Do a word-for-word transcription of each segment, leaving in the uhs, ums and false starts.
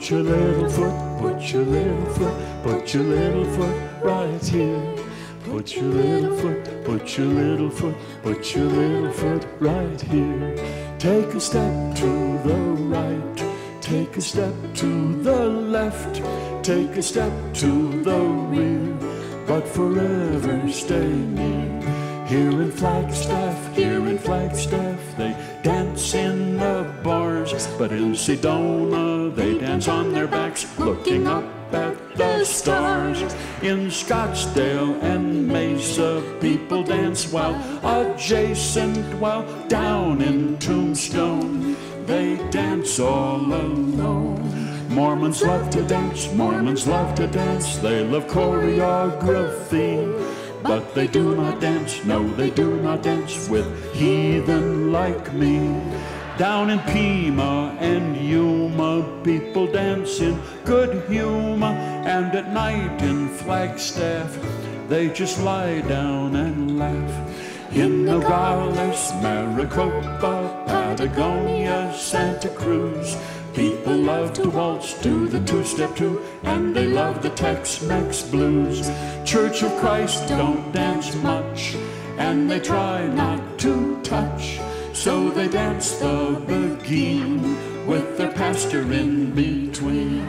Put your little foot, put your little foot, put your little foot right here. Put your little foot, put your little foot, put your little foot right here. Take a step to the right, take a step to the left, take a step to the rear, but forever stay near. Here in Flagstaff, here in Flagstaff, they dance in the bars, but in Sedona they dance on their backs, looking up at the stars. In Scottsdale and Mesa, people dance while adjacent, while down in Tombstone they dance all alone. Mormons love to dance, Mormons love to dance, they love choreography, but they do not dance, no, they do not dance with heathen like me. Down in Pima and Yuma, people dance in good humor, and at night in Flagstaff, they just lie down and laugh. In Nogales, Maricopa, Patagonia, Santa Cruz, people love to waltz to the two-step too, and they love the Tex-Mex blues. Church of Christ don't dance much, and they try not to touch, so they dance the beguine with their pastor in between.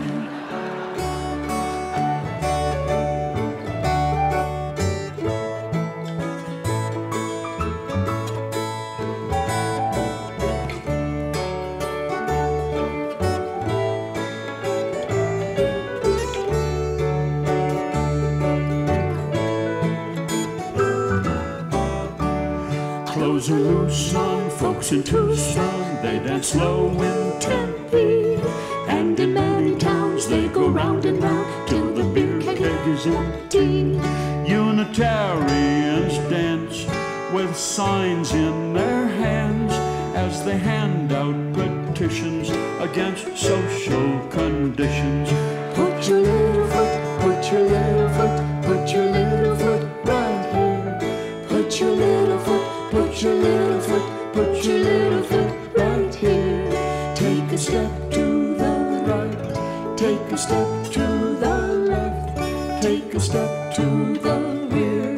Clothes are loose on folks in Tucson, they dance slow in Tempe, and in many towns they go round and round till the beer keg is empty. Unitarians dance with signs in their hands as they hand out petitions against social conditions. Put your little foot, put your little foot, put your little foot right here. Put your little foot, put your little foot, put your little foot right here. Take a step to the right, take a step to the left, take a step to the rear.